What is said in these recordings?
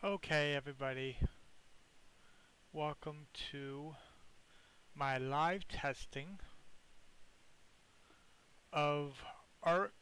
Okay, everybody, welcome to my live testing of Ark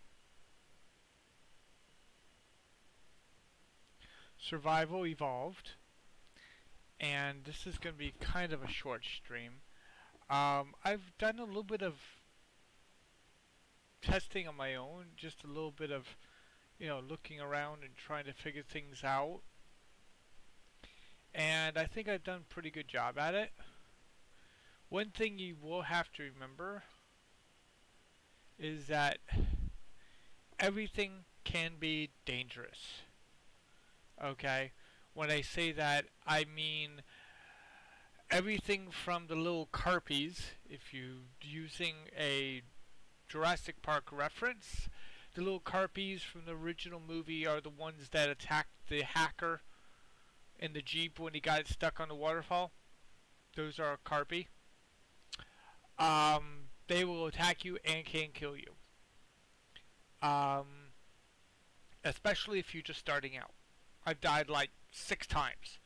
Survival Evolved, and this is going to be kind of a short stream. I've done a little bit of testing on my own, just a little bit of, looking around and trying to figure things out. And I think I've done a pretty good job at it. One thing you will have to remember is that everything can be dangerous. Okay? When I say that, I mean everything from the little Carpies, if you're using a Jurassic Park reference, the little Carpies from the original movie are the ones that attacked the hacker in the Jeep when he got stuck on the waterfall. Those are a Carpy. They will attack you and can kill you. Especially if you're just starting out. I've died like 6 times.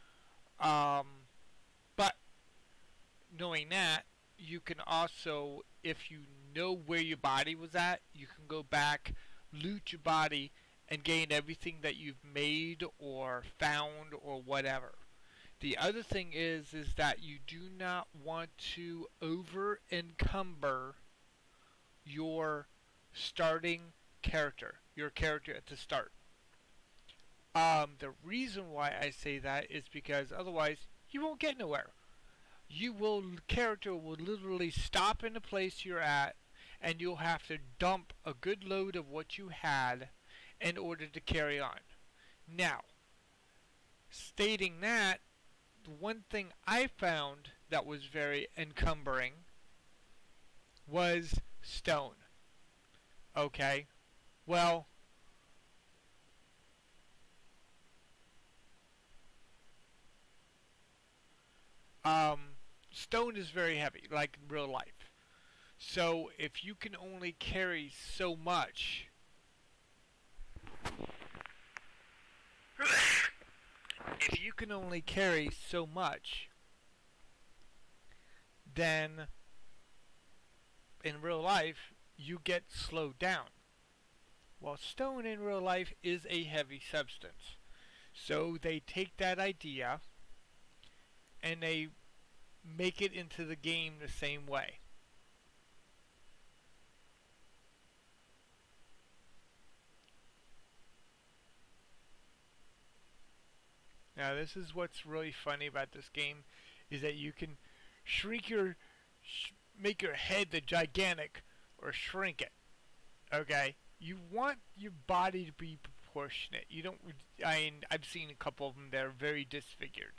But knowing that, you can also, if you know where your body was at, you can go back, loot your body, and gain everything that you've made or found or whatever. The other thing is that you do not want to over encumber your starting character, your character at the start. The reason why I say that is because otherwise you won't get nowhere. Character will literally stop in the place you're at, and you'll have to dump a good load of what you had in order to carry on. Now, stating that, the one thing I found that was very encumbering was stone. Okay, well, stone is very heavy, like in real life. So if you can only carry so much, then in real life you get slowed down. Well, stone in real life is a heavy substance. So they take that idea and they make it into the game the same way. Now this is what's really funny about this game, is that you can shrink make your head the gigantic or shrink it. Okay? You want your body to be proportionate. You don't, I've seen a couple of them that are very disfigured.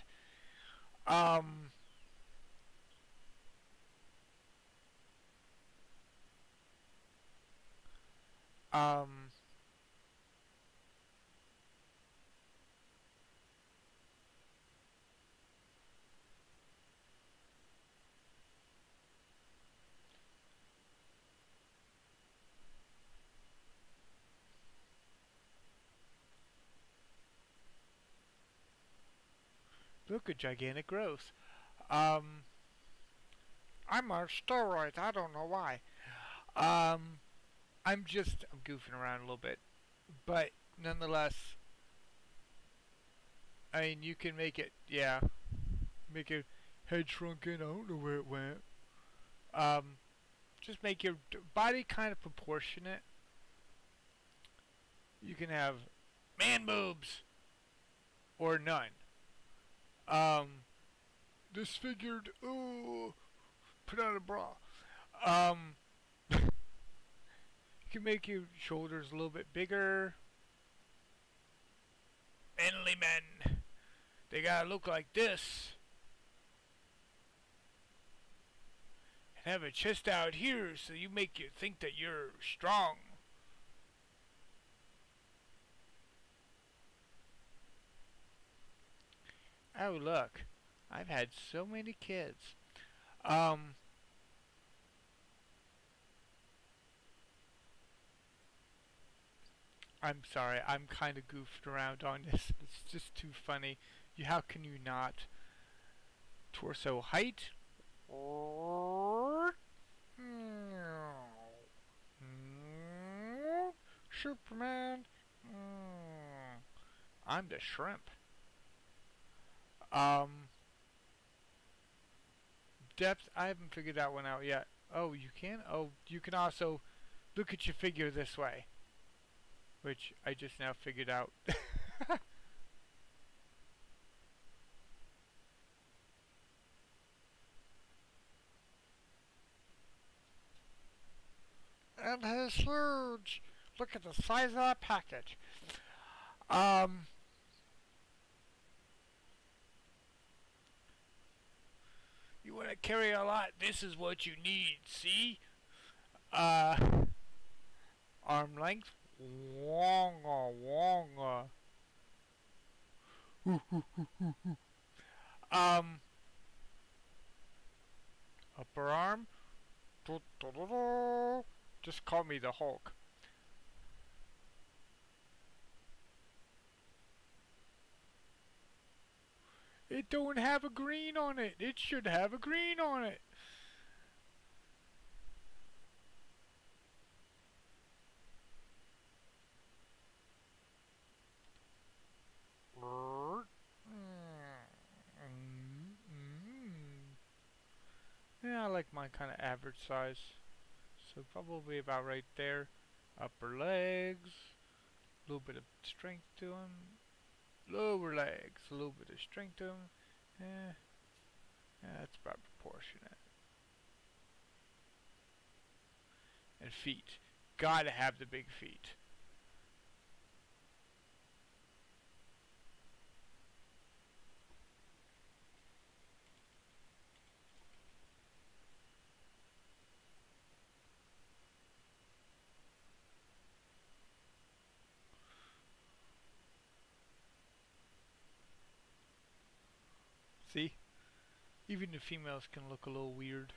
Look at gigantic growth. I'm on steroids. I don't know why. I'm goofing around a little bit, but nonetheless, I mean, you can make it, make your head shrunken. I don't know where it went. Just make your body kind of proportionate. You can have man boobs or none. Disfigured. Ooh, put on a bra. You can make your shoulders a little bit bigger. Manly men, they gotta look like this. And have a chest out here so you make you think that you're strong. Oh look, I've had so many kids. I'm sorry, I'm kind of goofed around on this. It's just too funny. How can you not? Torso height. Superman. I'm the shrimp. Um, Depth. I haven't figured that one out yet. Oh, you can? Oh, you can also look at your figure this way, which I just now figured out. And he's huge. Look at the size of that package. Um, you want to carry a lot? This is what you need. See? Uh, Arm length. Wonga, wonga. Um, Upper arm. Just call me the Hulk. It don't have a green on it. It should have a green on it. Yeah, I like mine kind of average size. So probably about right there. Upper legs. A little bit of strength to them. Lower legs. A little bit of strength to them. Yeah, that's about proportionate. And feet. Gotta have the big feet. See? Even the females can look a little weird.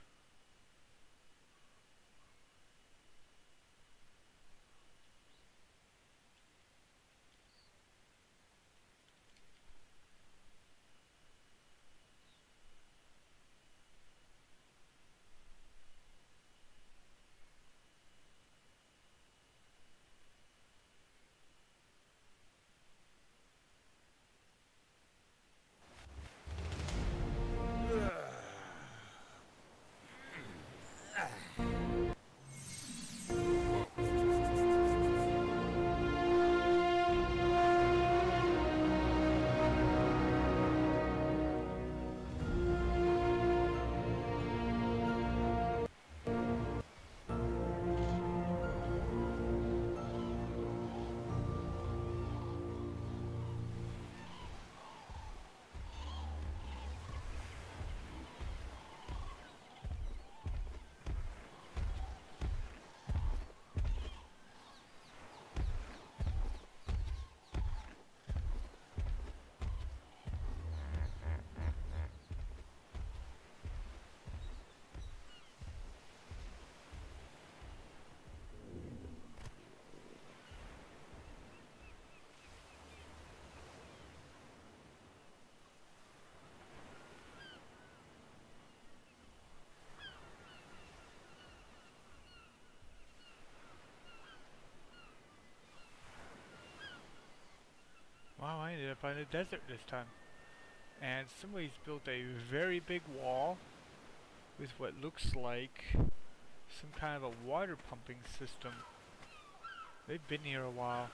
Wow, I ended up on a desert this time. And somebody's built a very big wall with what looks like some kind of a water pumping system. They've been here a while.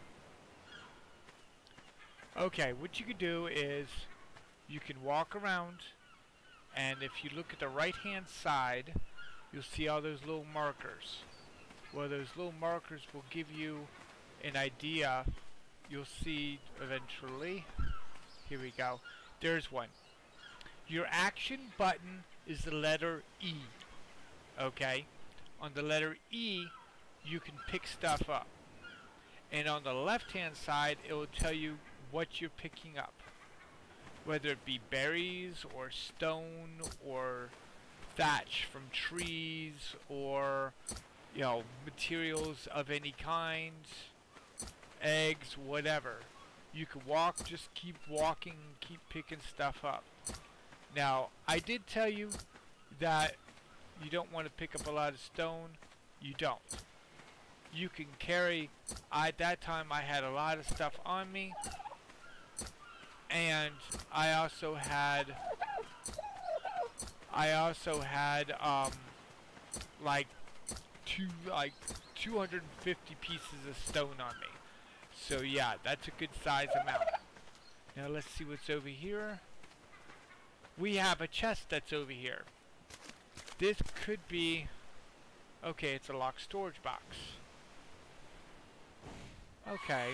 Okay, what you can do is you can walk around, and if you look at the right hand side, you'll see all those little markers. Well, those little markers will give you an idea. You'll see eventually. Here we go. There's one. Your action button is the letter E. Okay? On the letter E, you can pick stuff up. And on the left hand side, it will tell you what you're picking up. Whether it be berries or stone or thatch from trees or, you know, materials of any kind. eggs, whatever. You can walk, just keep walking, keep picking stuff up. Now, I did tell you that you don't want to pick up a lot of stone. You don't. You can carry, at that time I had a lot of stuff on me. And I also had like 250 pieces of stone on me. So yeah, that's a good size amount. Now let's see what's over here. We have a chest that's over here. This could be, okay, it's a locked storage box. Okay.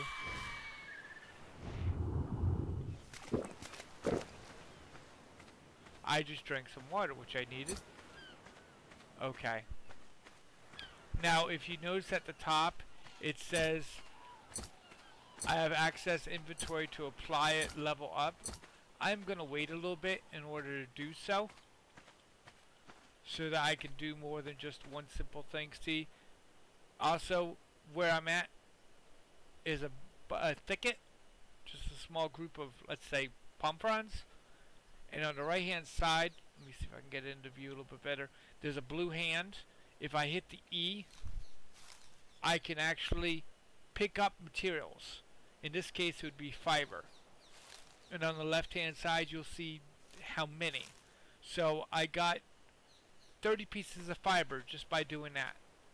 I just drank some water, which I needed. Okay. Now, if you notice at the top, it says I have access inventory to apply it, level up. I'm going to wait a little bit in order to do so that I can do more than just one simple thing. See, also, where I'm at is a thicket, just a small group of, let's say, palm fronds. And on the right hand side, let me see if I can get it into view a little bit better, there's a blue hand. If I hit the E, I can actually pick up materials. In this case it would be fiber. And on the left hand side you'll see how many. So I got 30 pieces of fiber just by doing that.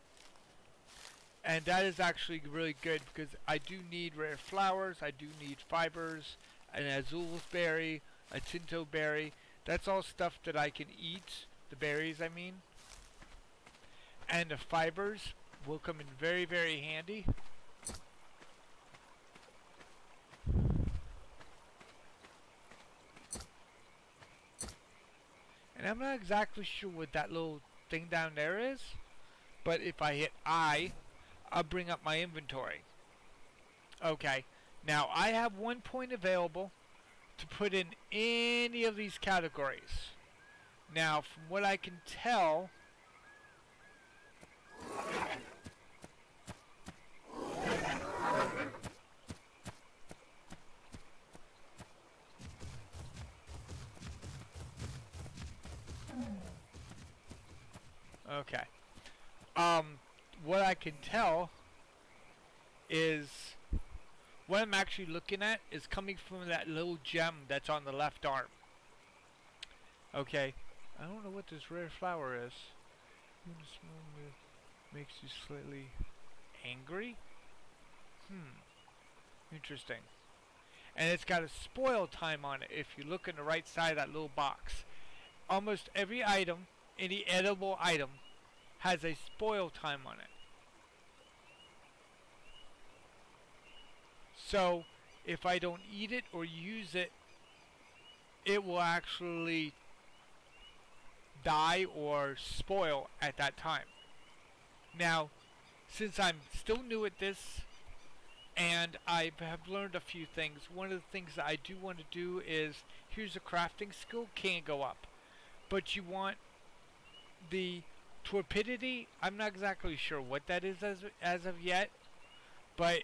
And that is actually really good because I do need rare flowers, I do need fibers, an azul berry, a tinto berry. That's all stuff that I can eat, the berries I mean. And the fibers will come in very, very handy. And I'm not exactly sure what that little thing down there is, but if I hit I, I'll bring up my inventory. Okay, now I have 1 point available to put in any of these categories. Now, from what I can tell, okay. What I can tell is what I'm actually looking at is coming from that little gem that's on the left arm. Okay. I don't know what this rare flower is. Makes you slightly angry? Interesting. And it's got a spoil time on it. If you look in the right side of that little box, almost every item, any edible item, has a spoil time on it. So if I don't eat it or use it, it will actually die or spoil at that time. Now, since I'm still new at this and I have learned a few things, one of the things that I do want to do is, here's a crafting skill, can't go up. But you want the torpidity, I'm not exactly sure what that is as of yet, but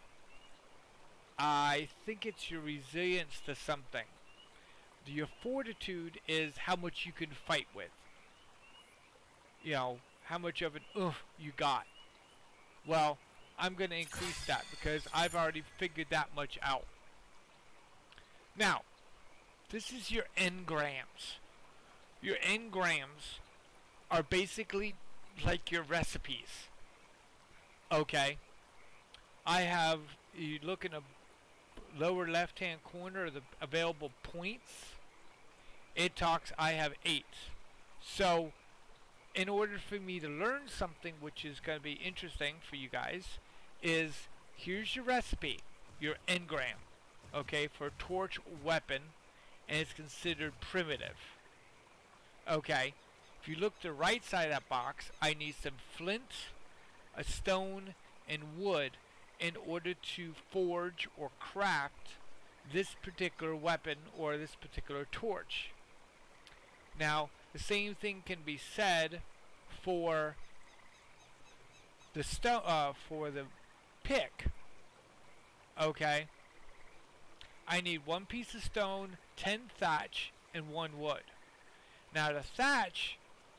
I think it's your resilience to something. Your fortitude is how much you can fight with. You know, how much of an you got. Well, I'm going to increase that because I've already figured that much out. Now, this is your engrams. Your engrams are basically like your recipes. Okay. I have, you look in the lower left hand corner of the available points, it talks I have 8. So in order for me to learn something which is going to be interesting for you guys, is here's your recipe, your engram, okay, for a torch weapon, and it's considered primitive. Okay, if you look to the right side of that box, I need some flint, a stone, and wood in order to forge or craft this particular weapon or this particular torch. Now, the same thing can be said for the pick. Okay. I need 1 piece of stone, 10 thatch, and 1 wood. Now the thatch,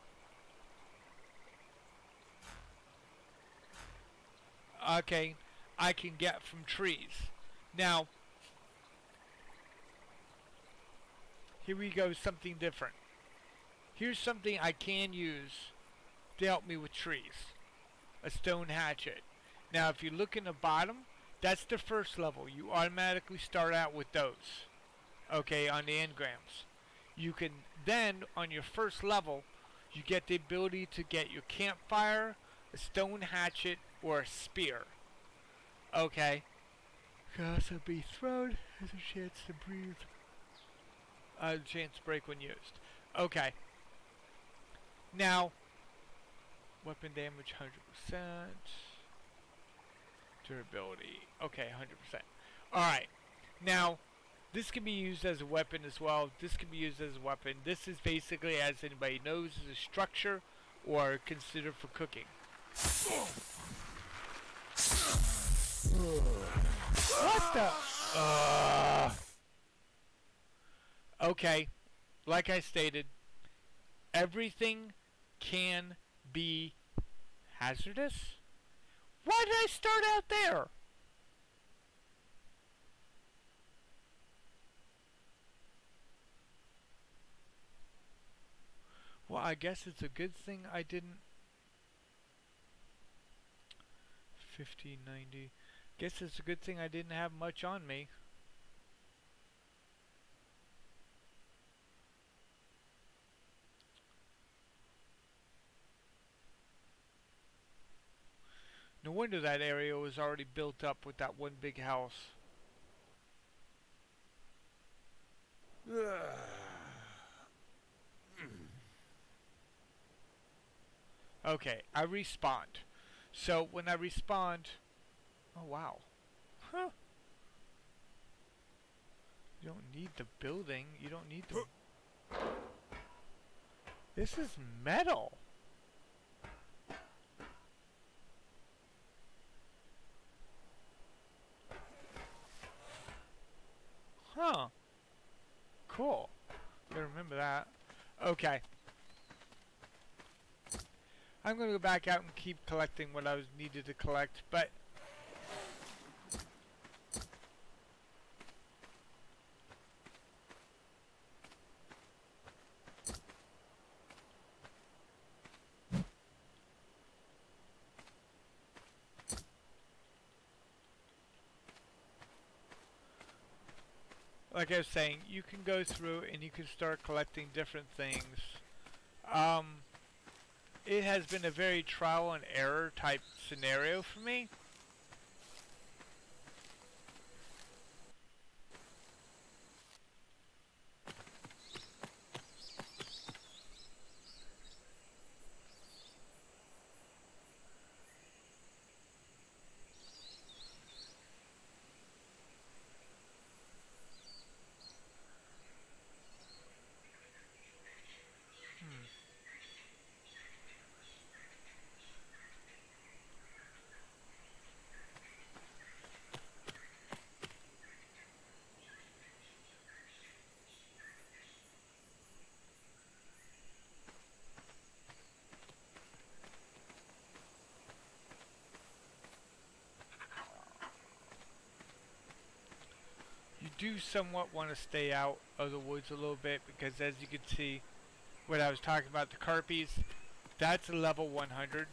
okay, I can get from trees. Now, here we go, something different. Here's something I can use to help me with trees. A stone hatchet. Now if you look in the bottom, that's the first level. You automatically start out with those. Okay, on the engrams. You can then, on your first level, you get the ability to get your campfire, a stone hatchet, or a spear. Okay. Can also be thrown as a chance to breathe. A chance to break when used. Okay. Now, weapon damage 100%. Durability. Okay, 100%. Alright. Now, this can be used as a weapon as well. This can be used as a weapon. This is basically, as anybody knows, is a structure or considered for cooking. What the? Okay. Like I stated, everything can be hazardous. Why did I start out there? Well, I guess it's a good thing I didn't. 1590. Guess it's a good thing I didn't have much on me. No wonder that area was already built up with that one big house. Okay, I respawned. So when I respawned, oh wow. Huh. You don't need the building. You don't need the... This is metal. Huh. Cool. Gotta remember that. Okay. I'm gonna go back out and keep collecting what I was needed to collect, but like I was saying, you can go through and you can start collecting different things. It has been a very trial and error type scenario for me. You do somewhat want to stay out of the woods a little bit because, as you can see, what I was talking about, the Carpies, that's a level 100.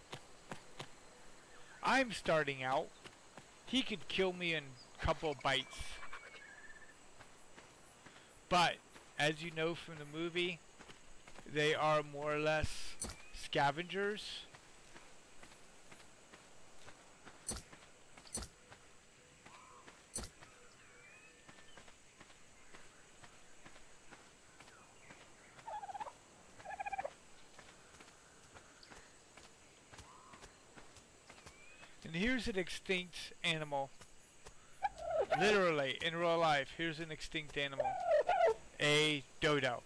I'm starting out. He could kill me in a couple of bites. But, as you know from the movie, they are more or less scavengers. And here's an extinct animal. Literally, in real life, here's an extinct animal. A dodo.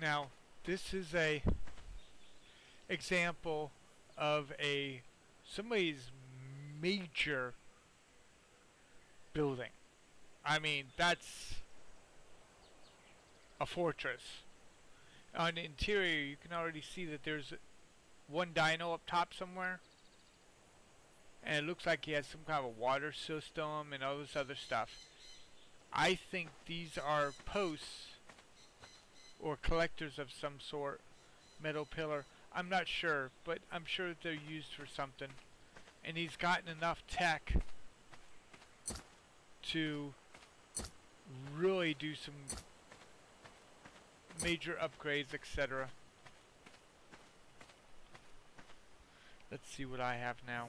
Now, this is a example of somebody's major building. I mean, that's a fortress. On the interior, you can already see that there's one dino up top somewhere. And it looks like he has some kind of a water system and all this other stuff. I think these are posts or collectors of some sort. Metal pillar. I'm not sure, but I'm sure that they're used for something. And he's gotten enough tech to really do some major upgrades, etc. Let's see what I have now.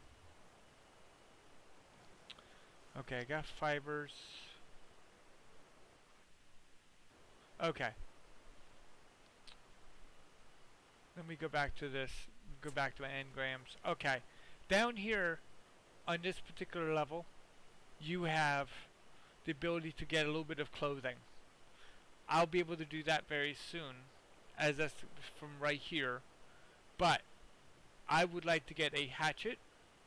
Okay, I got fibers. Okay. Let me go back to this. Go back to my engrams. Okay. Down here, on this particular level, you have the ability to get a little bit of clothing. I'll be able to do that very soon, as that's from right here. But I would like to get a hatchet,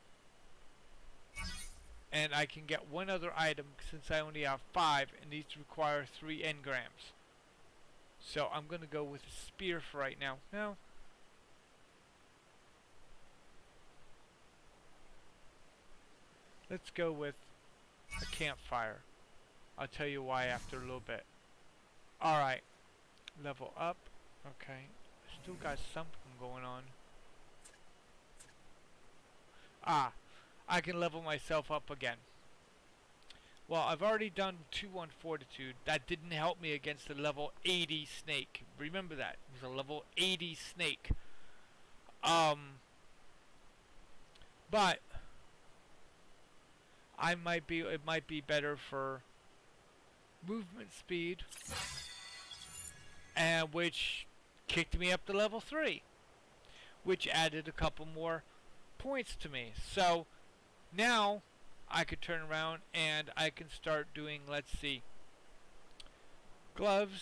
and I can get one other item since I only have 5, and these require 3 engrams. So I'm going to go with a spear for right now. No. Let's go with a campfire. I'll tell you why after a little bit. Alright. Level up. Okay. Still got something going on. Ah. I can level myself up again. Well, I've already done 2 on Fortitude. That didn't help me against the level 80 snake. Remember that. It was a level 80 snake. But it might be better for movement speed, and which kicked me up to level 3, which added a couple more points to me. So now I could turn around and I can start doing, let's see, gloves,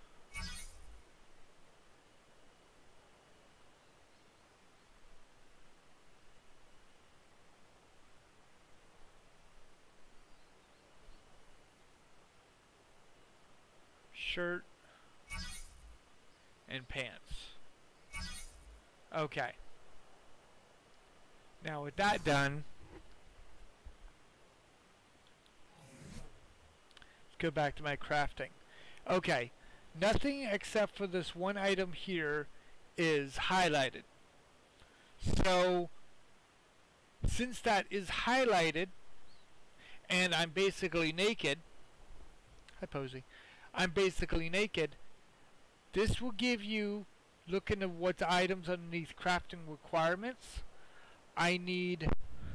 shirt, and pants. Okay. Now with that done, let's go back to my crafting. Okay. Nothing except for this one item here is highlighted. So, since that is highlighted, and I'm basically naked, hi Posey, I'm basically naked, this will give you, looking at what's items underneath crafting requirements. I need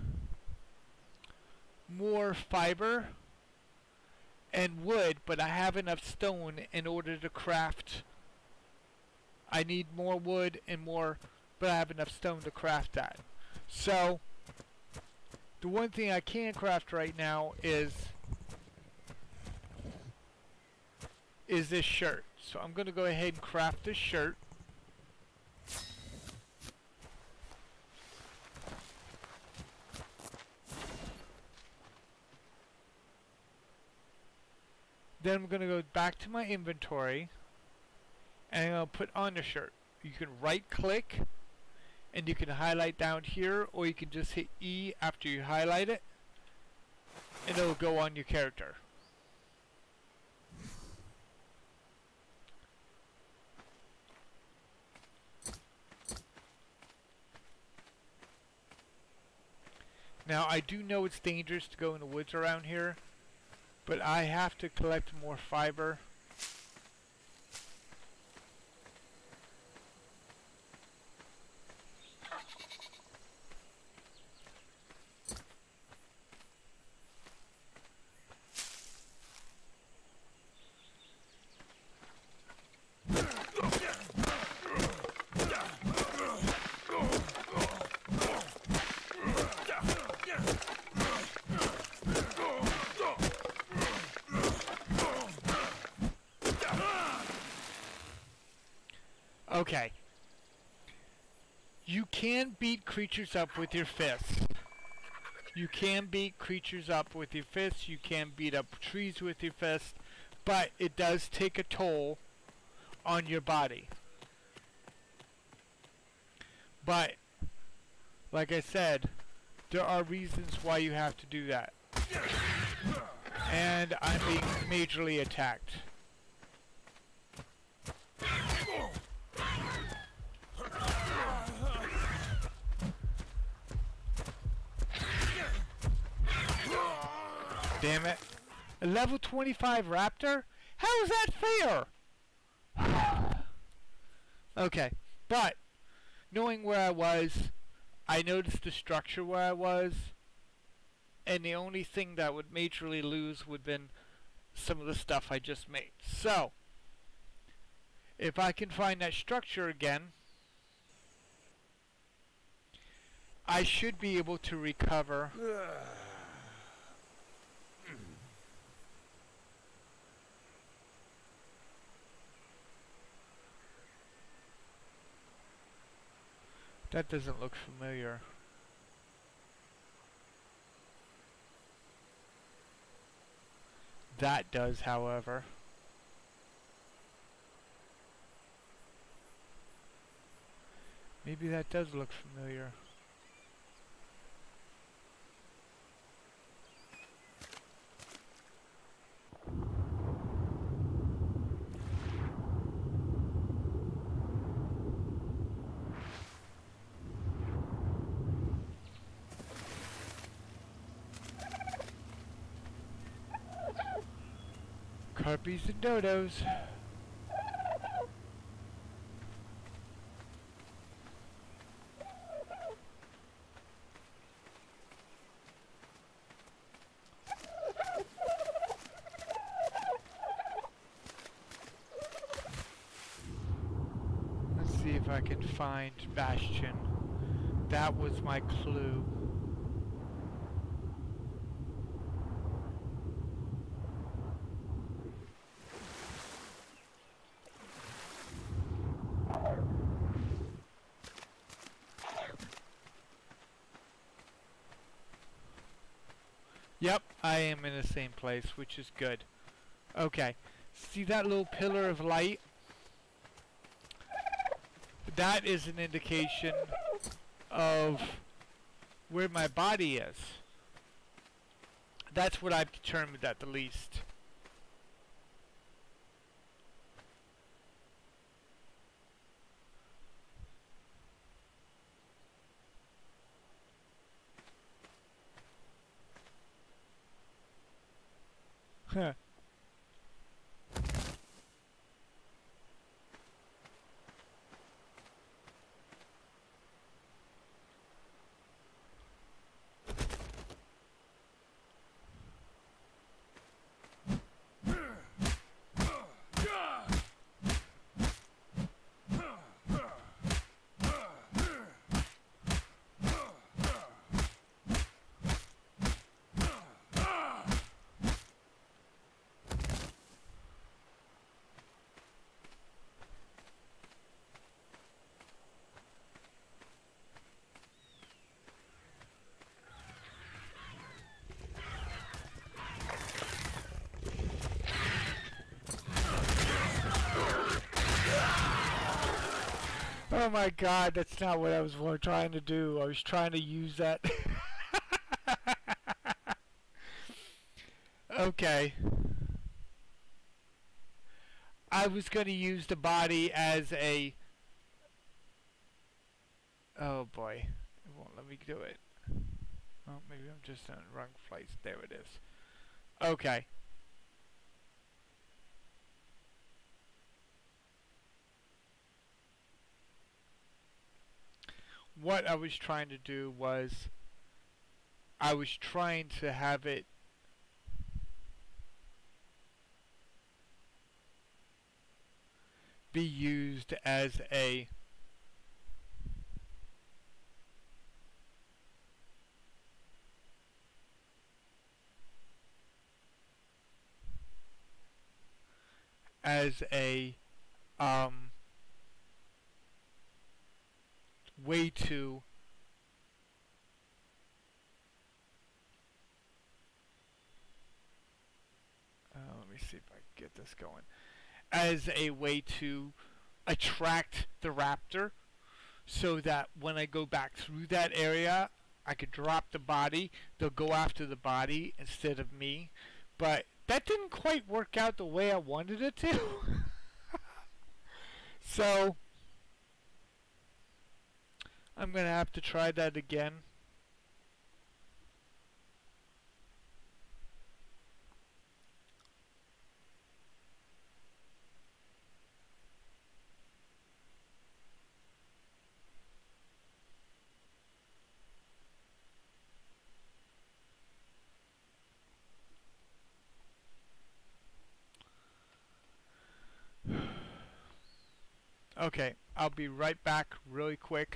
more fiber and wood, but I have enough stone in order to craft. I need more wood and more, but I have enough stone to craft that. So, the one thing I can craft right now is this shirt. So I'm going to go ahead and craft this shirt. Then I'm going to go back to my inventory and I'm going to put on the shirt. You can right click and you can highlight down here, or you can just hit E after you highlight it and it'll go on your character. Now I do know it's dangerous to go in the woods around here, but I have to collect more fiber. Okay. You can beat creatures up with your fists. You can beat creatures up with your fists. You can beat up trees with your fists. But it does take a toll on your body. But, like I said, there are reasons why you have to do that. And I'm being majorly attacked. Damn it. A level 25 raptor? How is that fair? Okay, but knowing where I was, I noticed the structure where I was, and the only thing that would majorly lose would have been some of the stuff I just made. So, if I can find that structure again, I should be able to recover. That doesn't look familiar. That does, however. Maybe that does look familiar. Carpies and dodos. Let's see if I can find Bastion. That was my clue. Yep, I am in the same place, which is good. Okay, see that little pillar of light? That is an indication of where my body is. That's what I've determined at the least. Huh. Oh my god, that's not what I was trying to do. I was trying to use that. Okay. I was going to use the body as a... Oh boy. It won't let me do it. Oh, maybe I'm just on the wrong place. There it is. Okay. What I was trying to do was I was trying to have it be used as a um way too let me see if I can get this going, as a way to attract the raptor so that when I go back through that area, I could drop the body. They'll go after the body instead of me. But that didn't quite work out the way I wanted it to. So I'm going to have to try that again. Okay, I'll be right back really quick.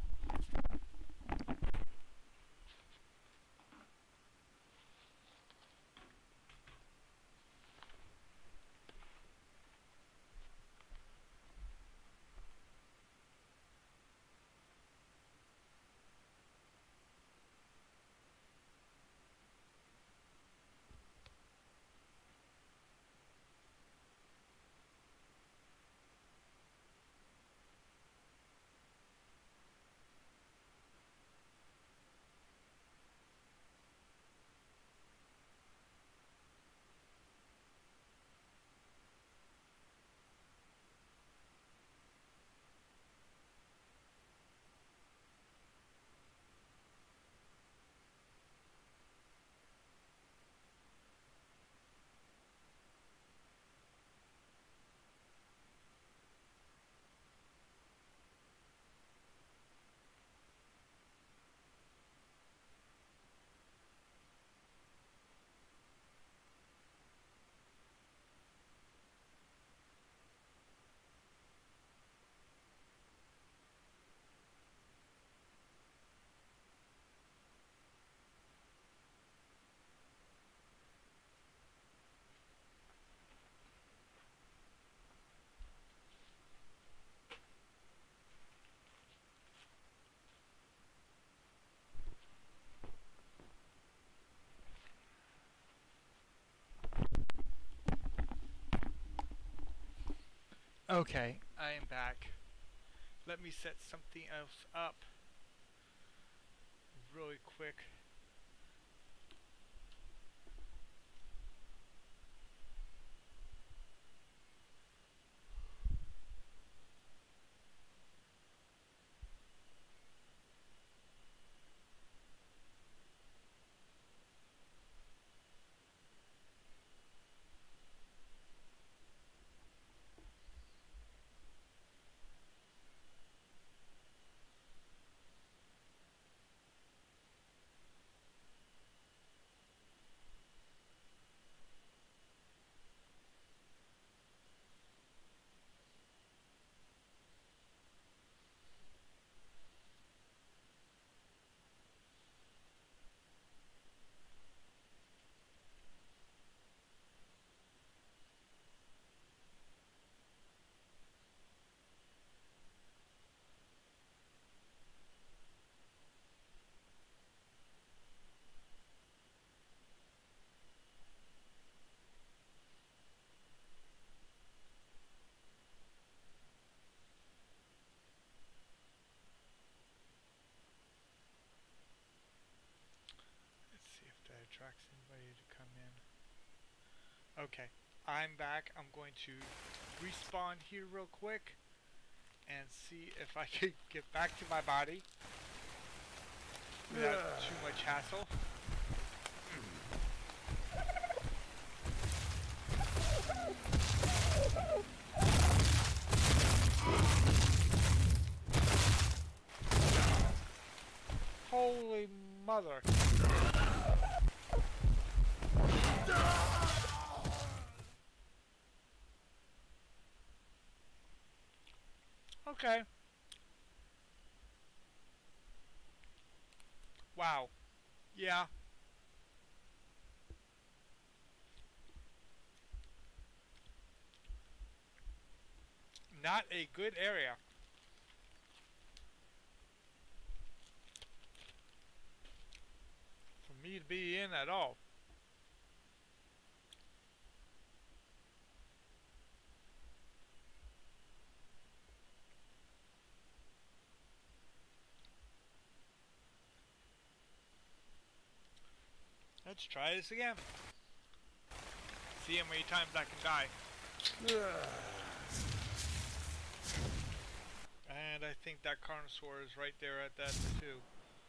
Okay, I am back. Let me set something else up really quick. Let's see if that attracts anybody to come in. Okay, I'm back. I'm going to respawn here real quick and see if I can get back to my body without too much hassle. Holy mother. Okay. Wow. Yeah. Not a good area. me to be in at all. Let's try this again. See how many times I can die. And I think that Carnosaur is right there at that too.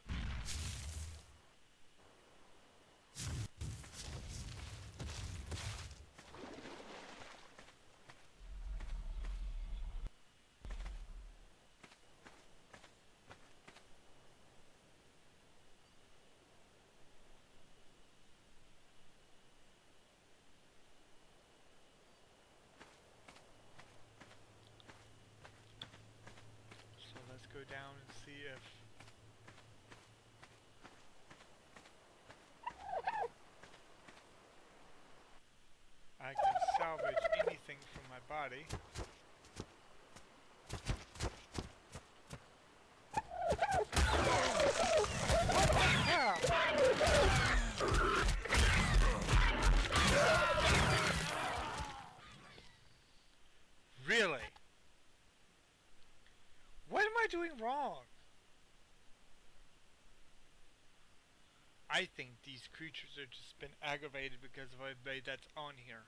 So let's go down and see if I can salvage anything from my body. Really? What am I doing wrong? I think these creatures have just been aggravated because of everybody that's on here.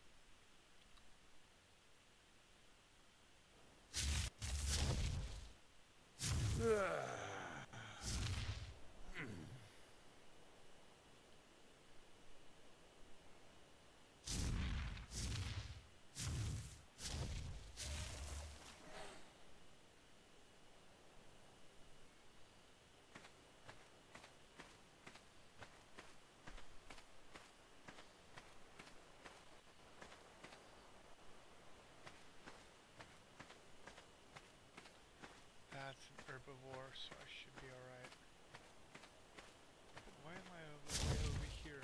That's an herbivore, so I should be alright. Why am I way over here?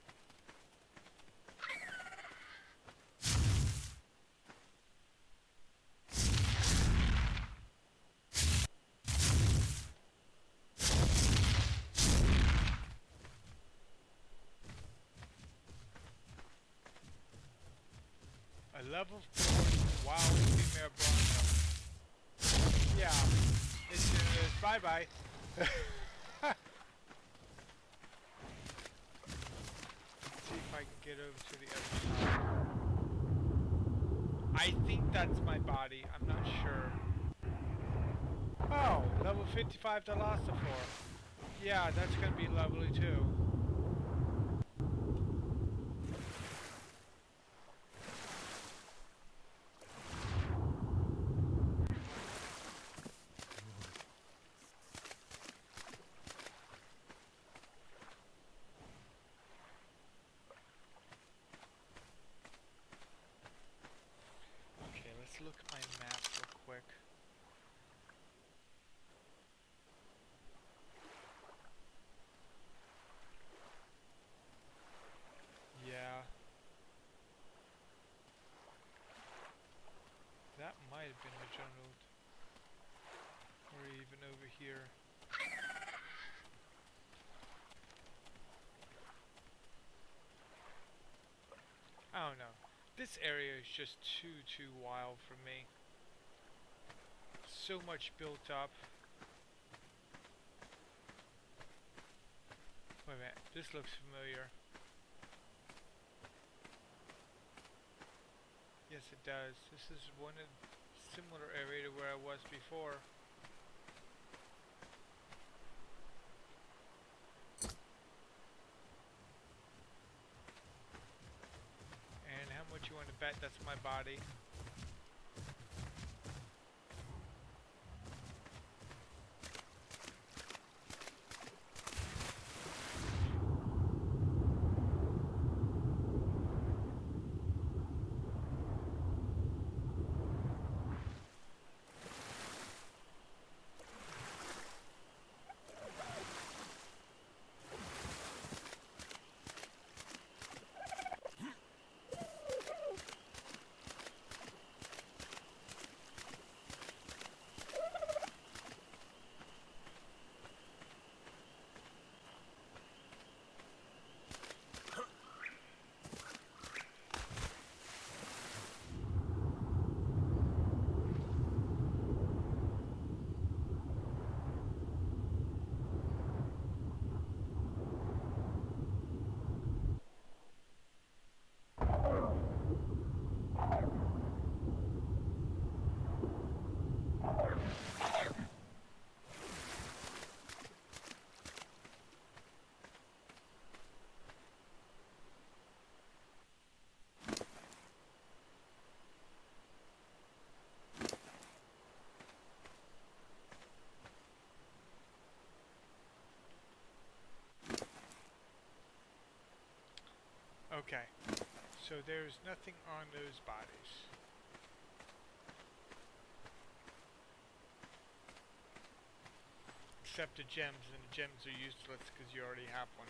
A level 4 wild female bronco. Yeah, it's bye-bye. See if I can get over to the other side. I think that's my body. I'm not sure. Oh, level 55 Dilophosaur. Yeah, that's gonna be lovely too. Okay, let's look at my map real quick. Yeah. That might have been the jungle. Or even over here. I don't know. This area is just too wild for me. So much built up. Wait a minute, this looks familiar. Yes, it does. This is one of similar area to where I was before. And how much you want to bet that's my body? Okay, so there's nothing on those bodies. Except the gems, and the gems are useless because you already have one.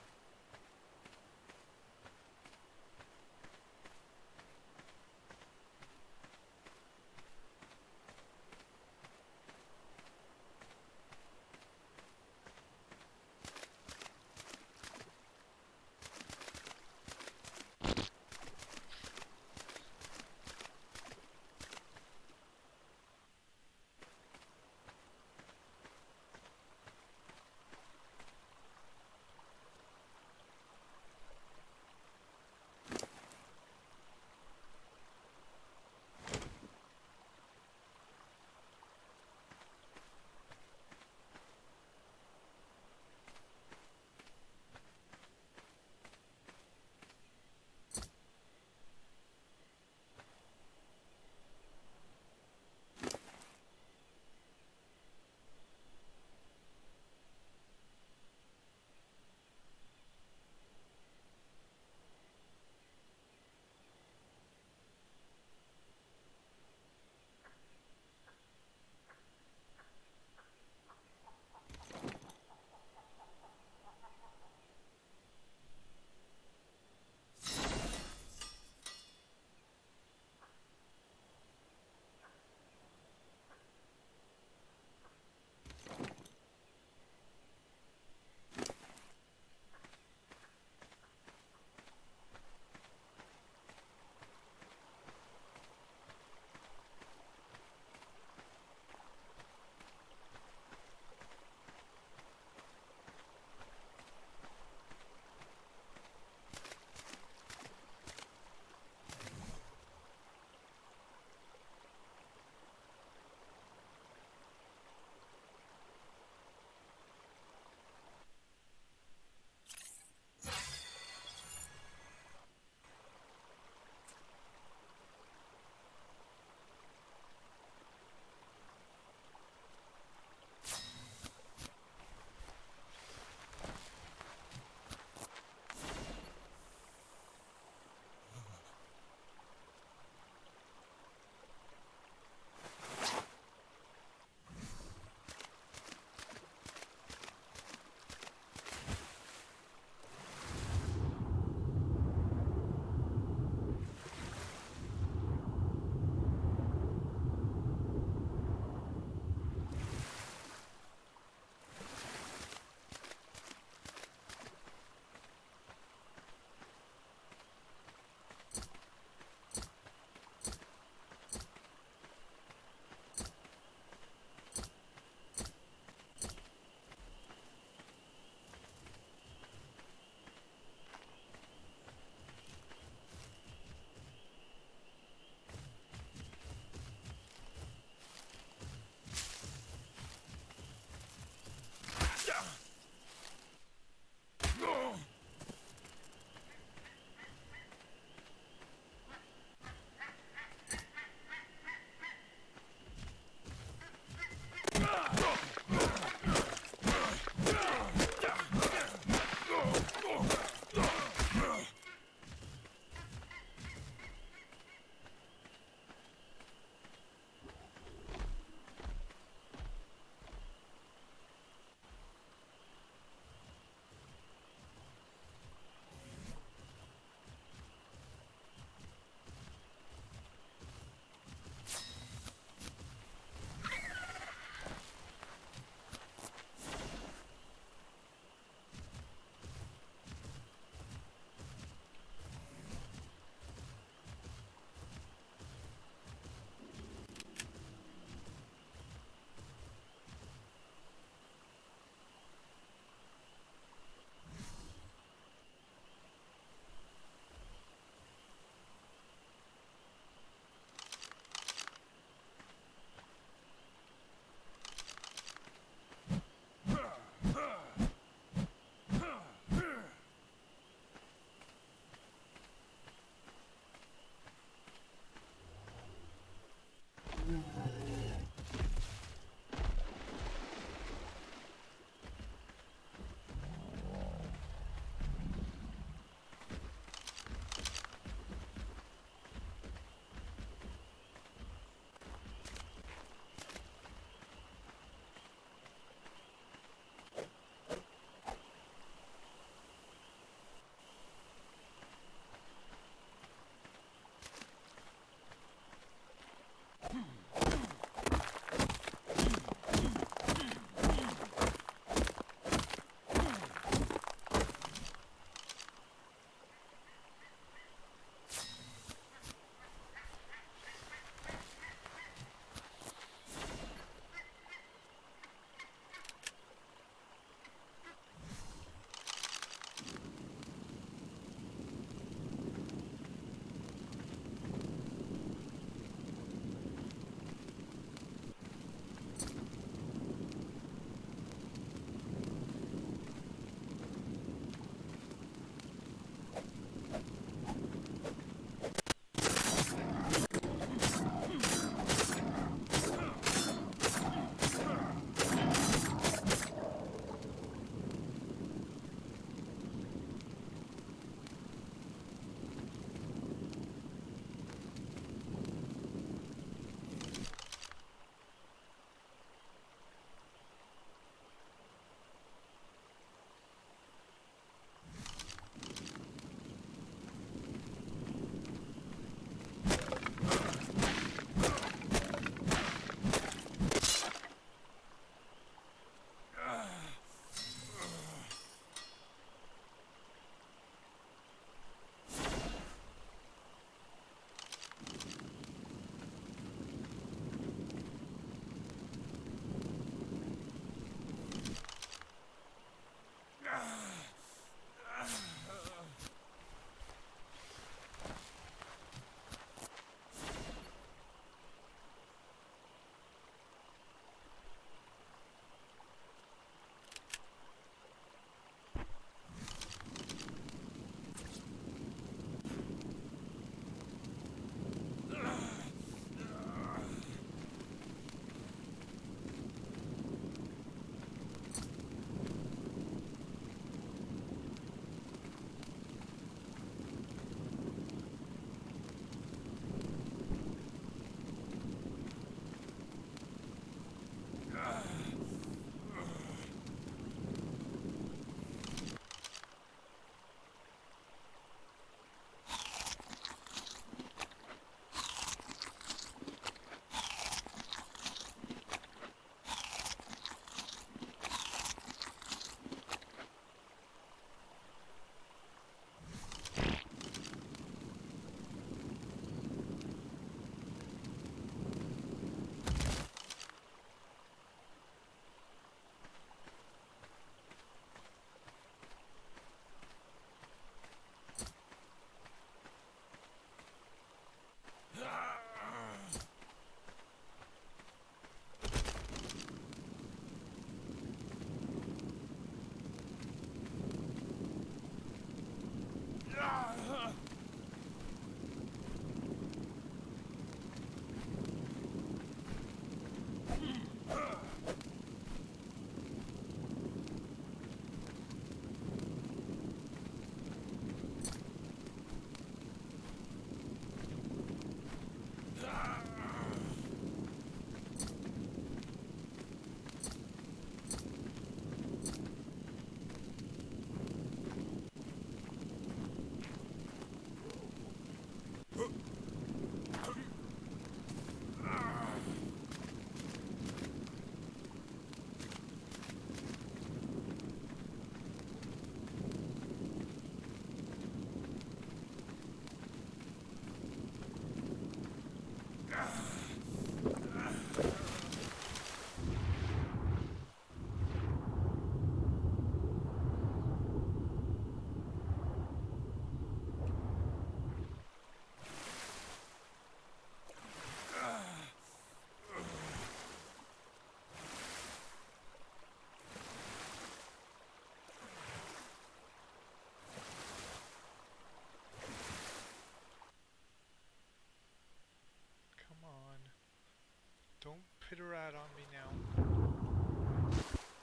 Don't pitter out on me now.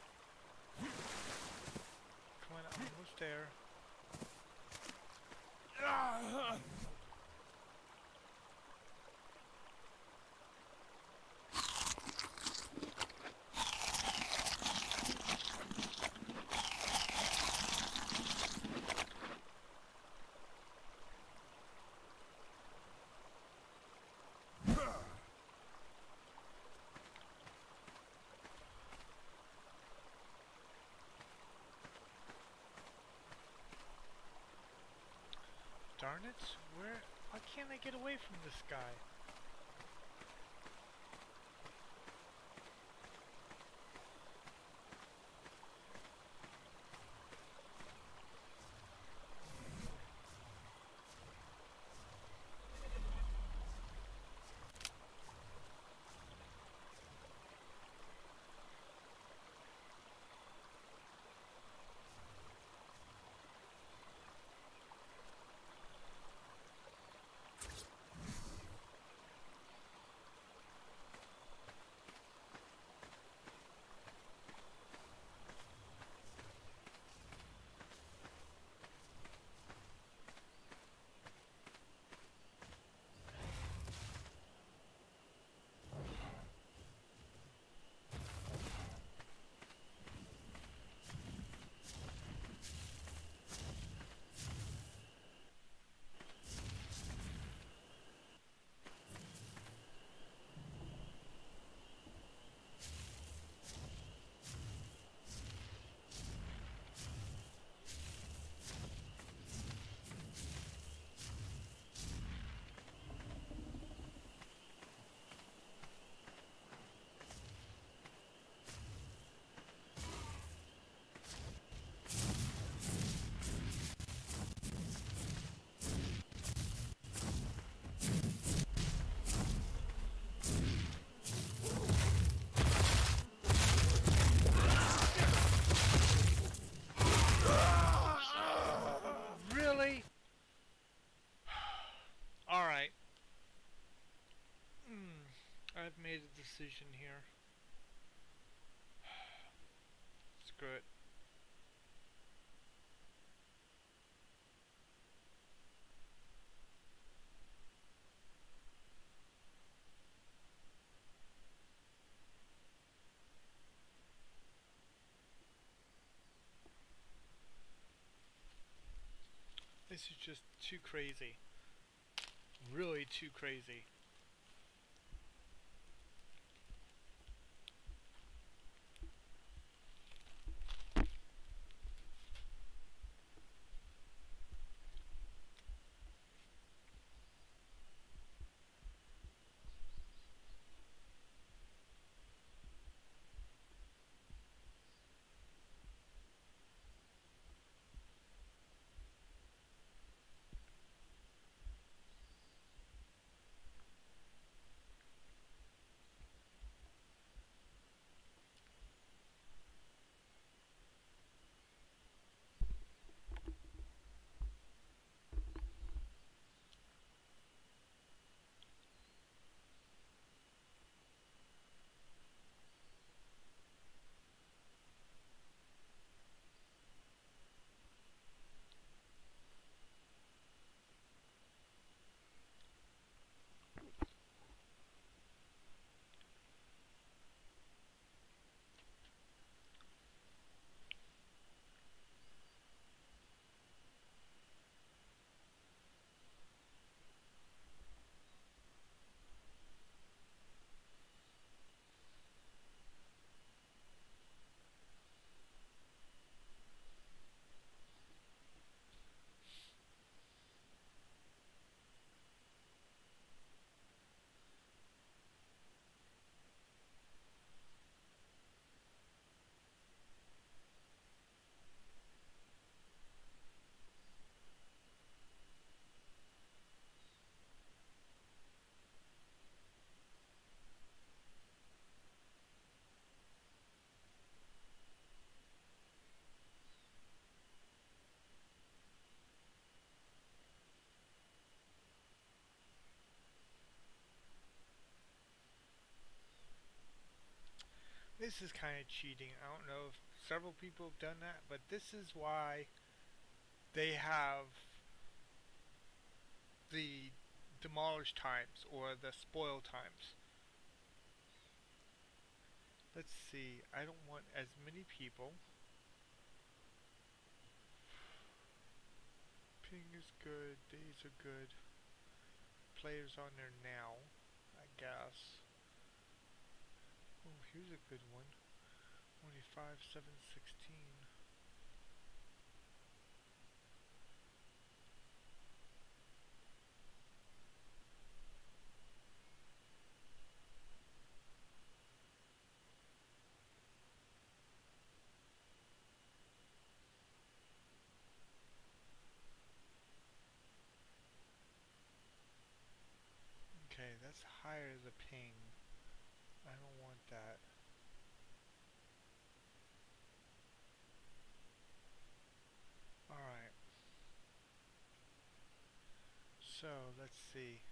Come on, I'm almost there. Darn it, why can't I get away from this guy? Really? Alright. I've made a decision here. Screw it. This is just too crazy. Really too crazy. this is kind of cheating. I don't know if several people have done that, but this is why they have the demolish times or the spoil times. Let's see. I don't want as many people. Ping is good. Days are good. Players on there now, I guess. Oh, here's a good one. 25, 7, 16. Okay, that's higher the ping. I don't want that. Alright. So, let's see.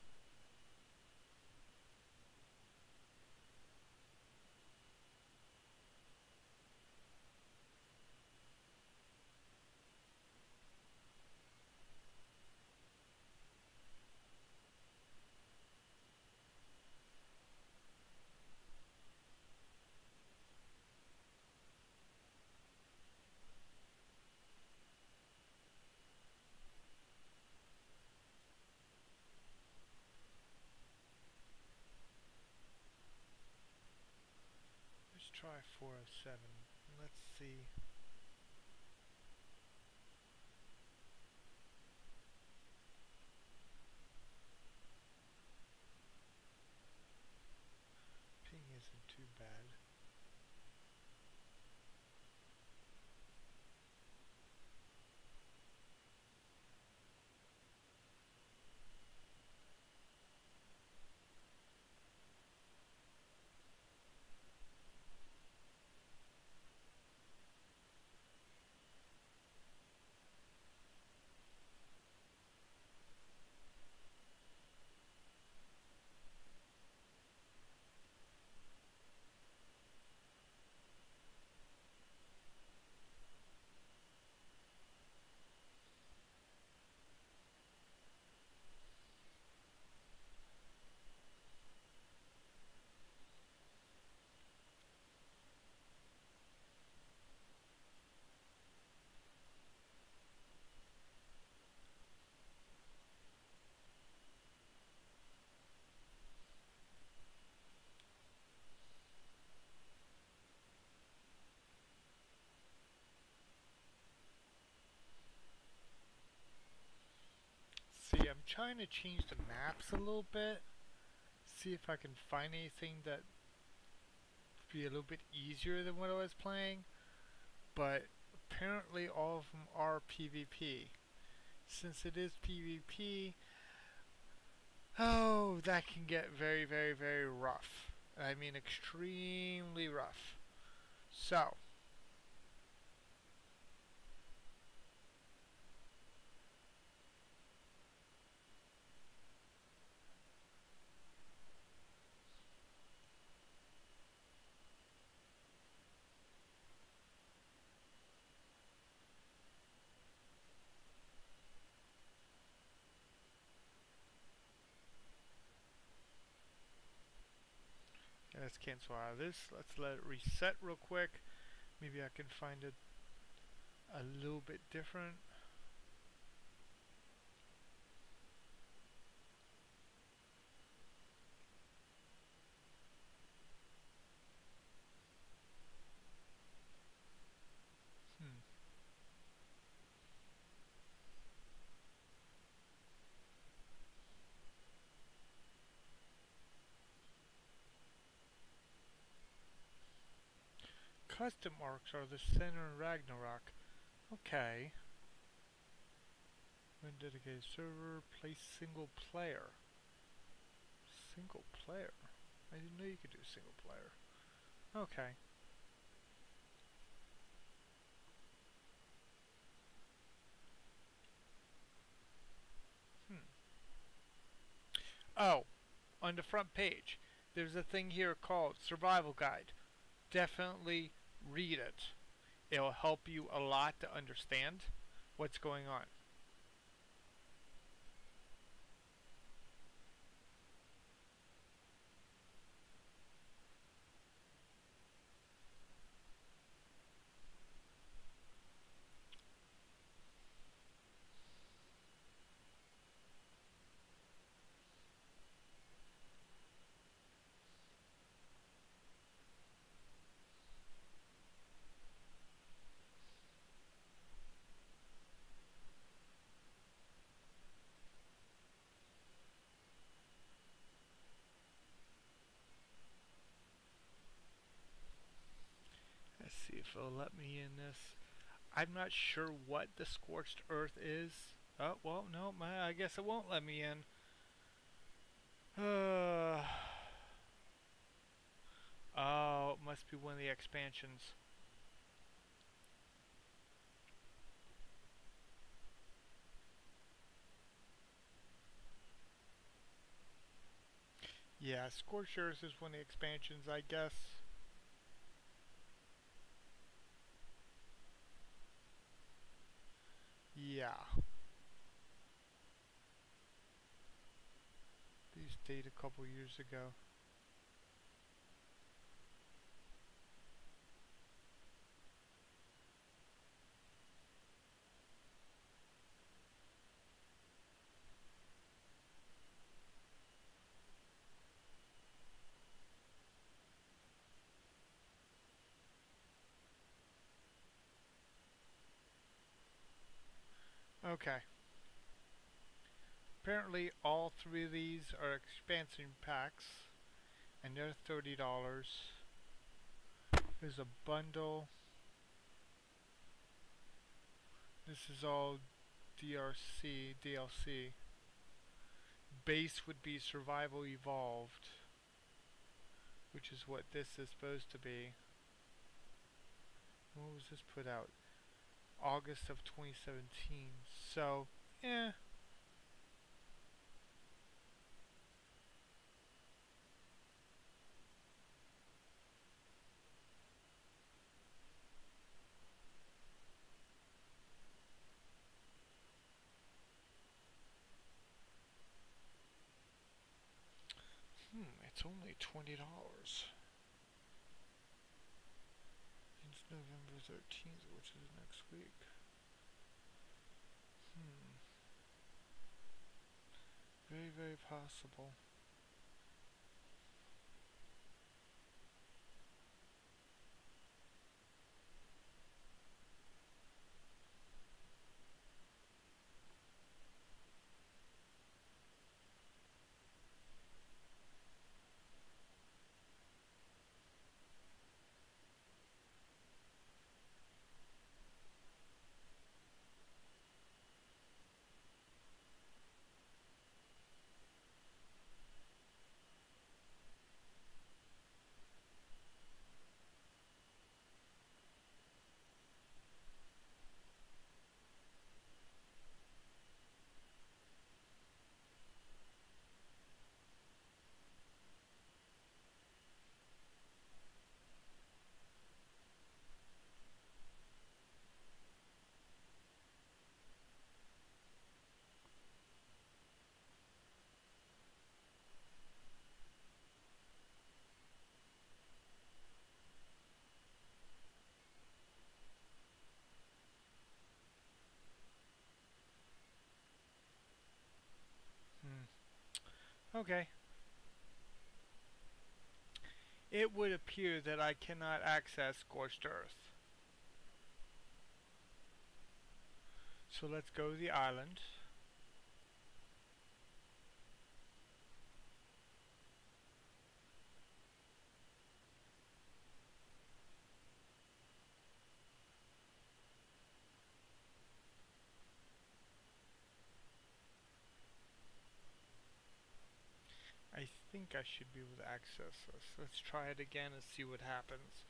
Let's try 407. Let's see. Ping isn't too bad. See, I'm trying to change the maps a little bit. See if I can find anything that would be a little bit easier than what I was playing. But apparently all of them are PvP. Since it is PvP, oh, that can get very, very, very rough. I mean extremely rough. So, let's cancel out of this. Let's let it reset real quick. Maybe I can find it a little bit different. Hmm. Custom arcs are the center in Ragnarok. Okay. When dedicated server, play single player. Single player? I didn't know you could do single player. Okay. Hmm. Oh, on the front page, there's a thing here called Survival Guide. definitely read it. It'll help you a lot to understand what's going on. Let's see if it'll let me in this. I'm not sure what the scorched earth is. Oh, well, no, I guess it won't let me in. Oh, it must be one of the expansions. Yeah, Scorched Earth is one of the expansions, I guess. Yeah. These date a couple years ago. Okay. Apparently all three of these are expansion packs and they're $30. There's a bundle. This is all DLC. Base would be Survival Evolved, which is what this is supposed to be. When was this put out? August of 2017. So, eh. It's only $20. It's November 13th, which is next week. Very, very possible. Okay. It would appear that I cannot access Scorched Earth. So let's go to the island. I think I should be able to access this. Let's try it again and see what happens.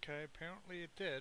Okay, apparently it did.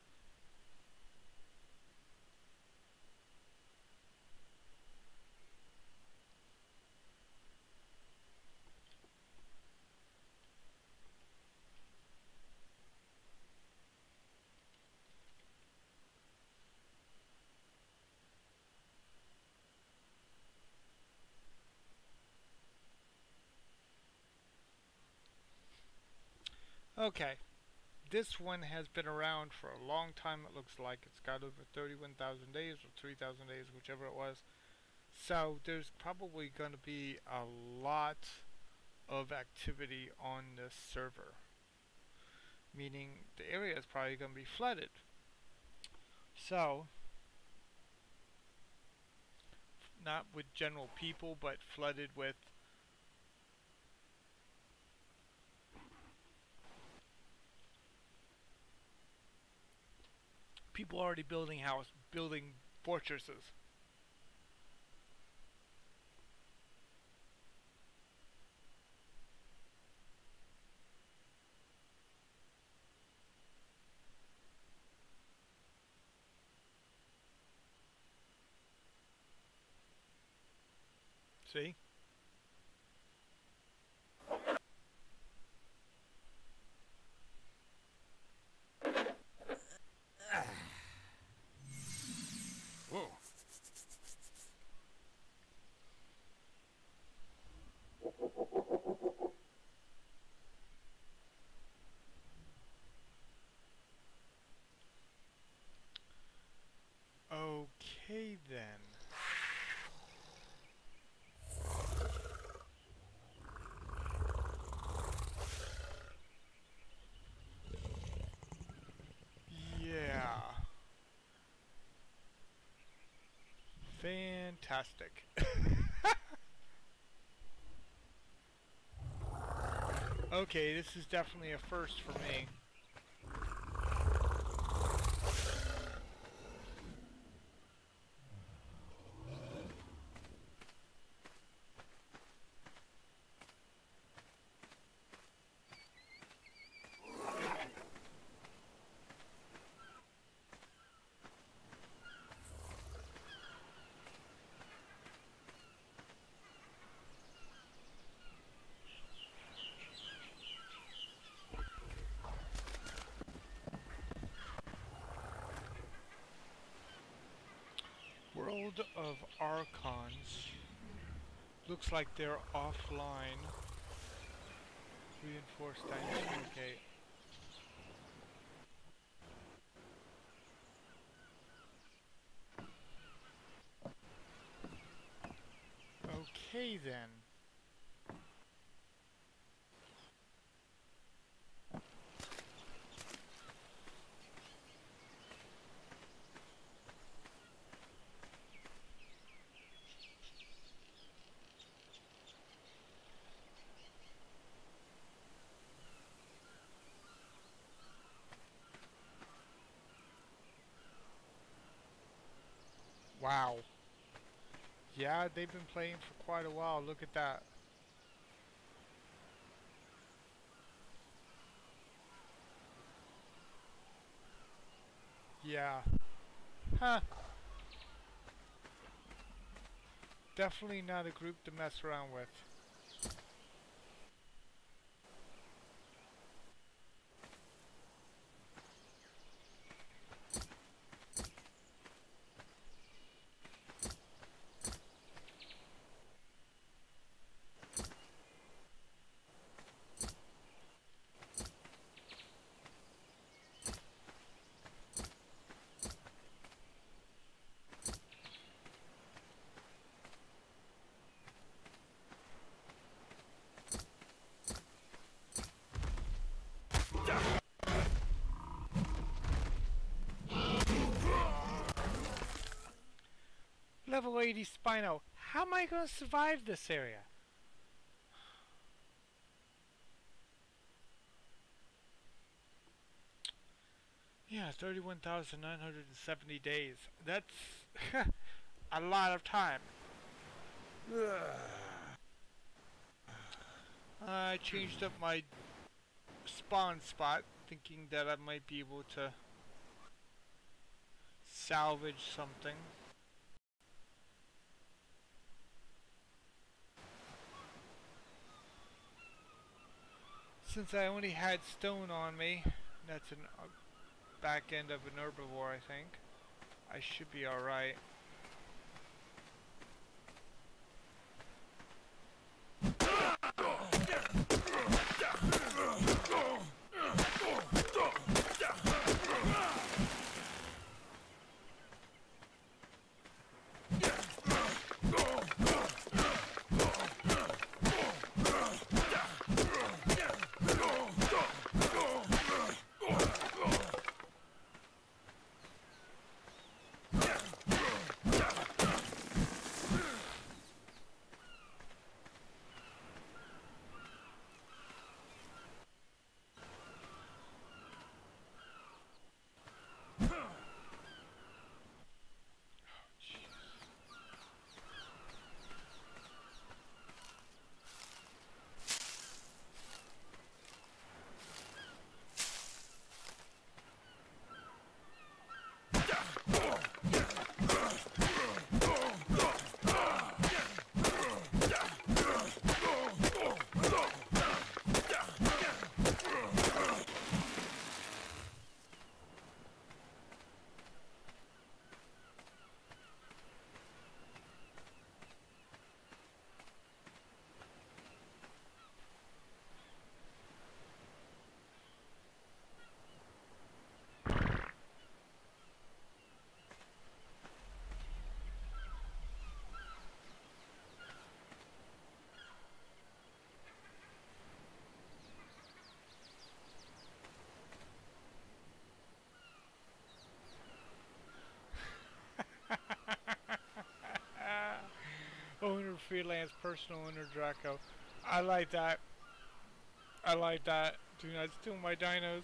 Okay, this one has been around for a long time. It looks like it's got over 31,000 days or 3,000 days, whichever it was. So there's probably going to be a lot of activity on this server, meaning the area is probably going to be flooded. So, not with general people, but flooded with people already building fortresses. See? Whoa. Okay then. Yeah. Fantastic. Okay, this is definitely a first for me. World of Archons. Looks like they're offline. Reinforced dynasty. Okay. Okay then. Wow. Yeah, they've been playing for quite a while. Look at that. Yeah. Huh. Definitely not a group to mess around with. Level 80 Spino. How am I going to survive this area? Yeah, 31,970 days. That's a lot of time. I changed up my spawn spot, thinking that I might be able to salvage something. Since I only had stone on me, that's a back end of an herbivore, I think. I should be alright. Owner freelance personal owner Draco. I like that. I like that. Do not steal my dinos.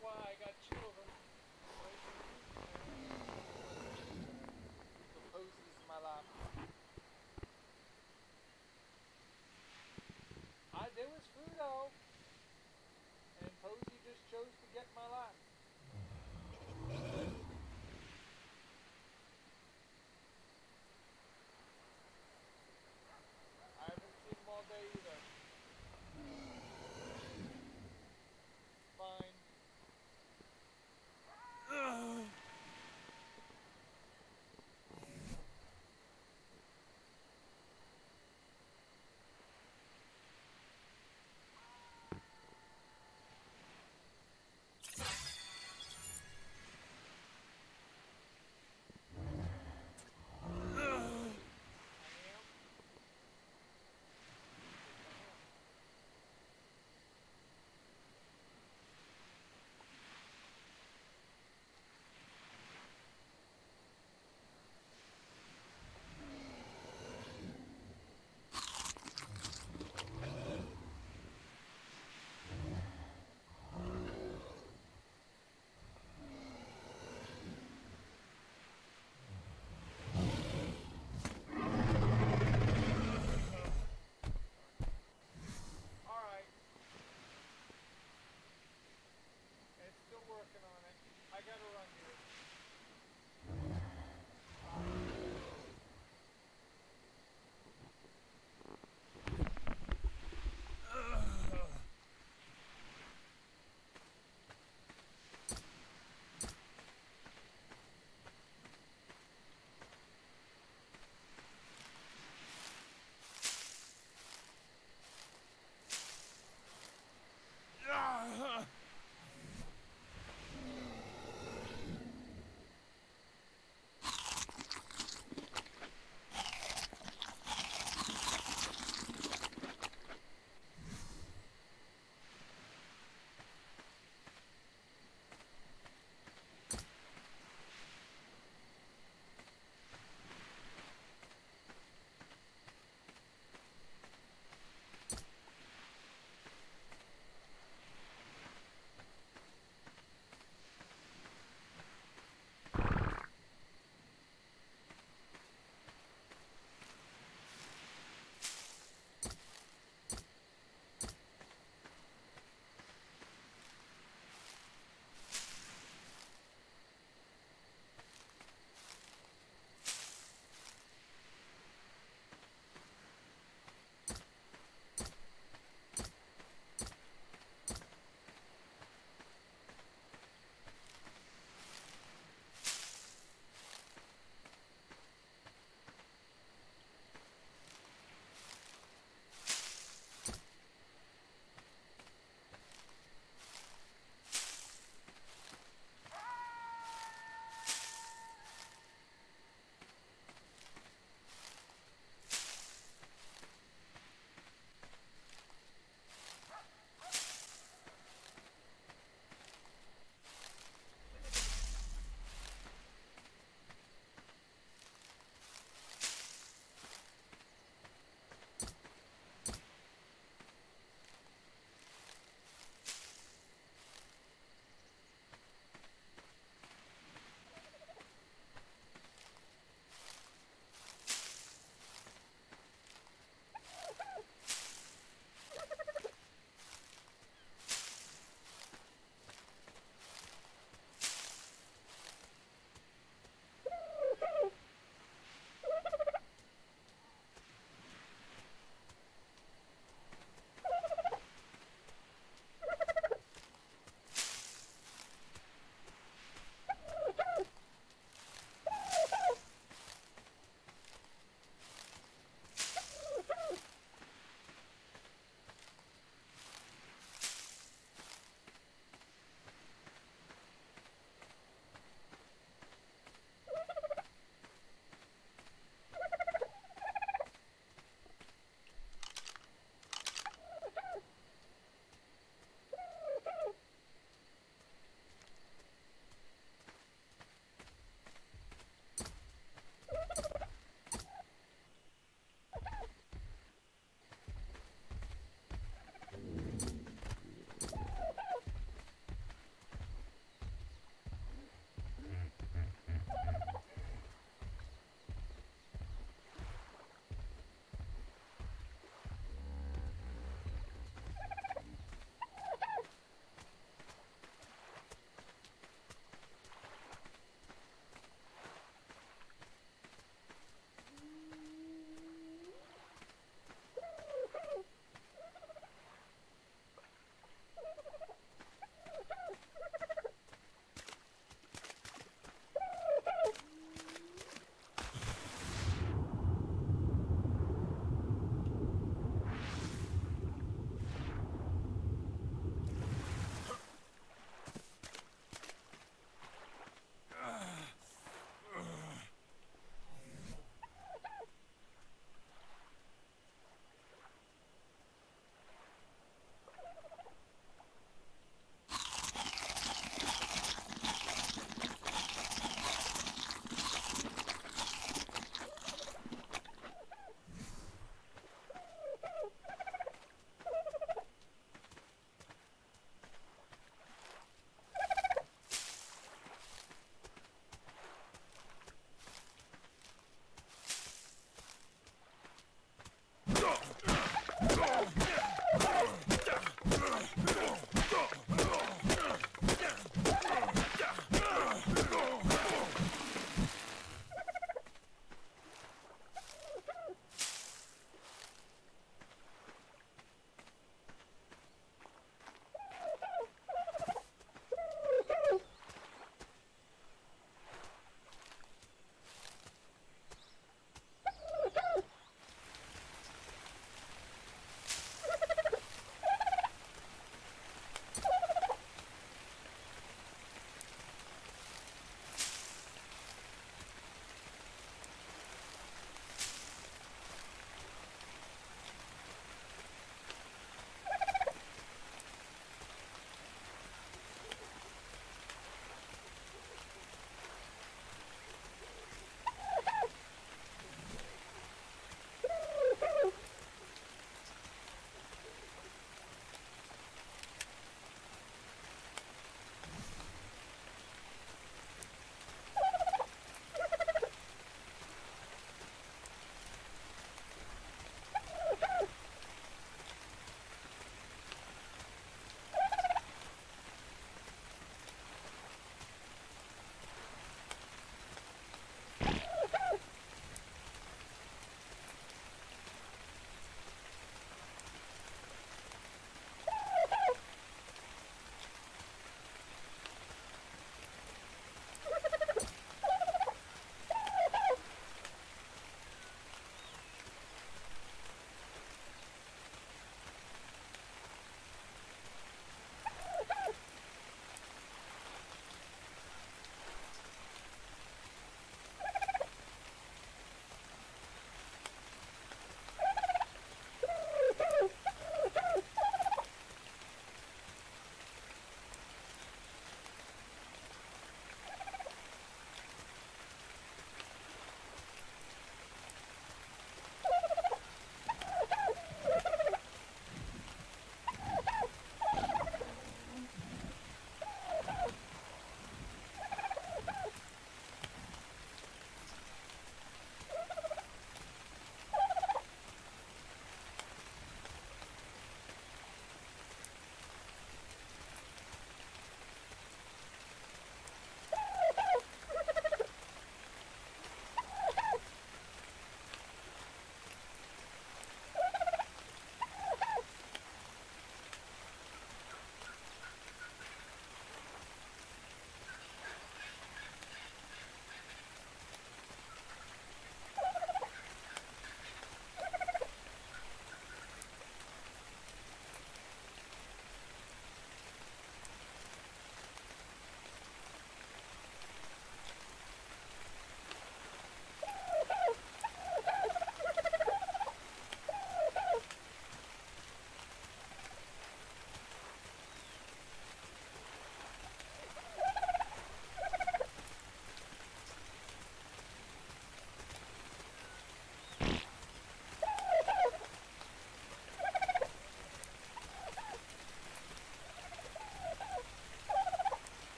why I got two of them. So Posey's in my lap. There was Fudo, and Posey just chose to get in my lap. I haven't seen him all day either. Fine.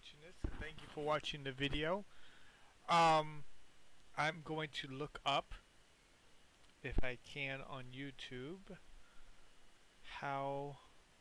watching this, and thank you for watching the video. I'm going to look up, if I can, on YouTube how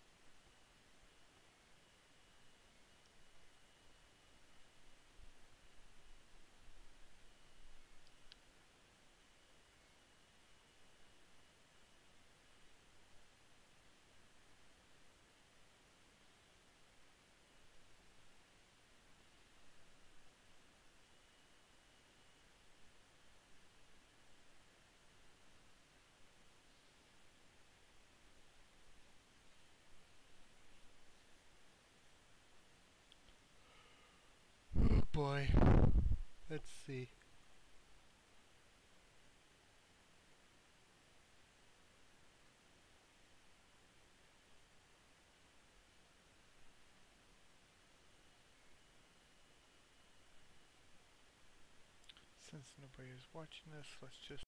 oh boy, let's see. Since nobody is watching this, let's just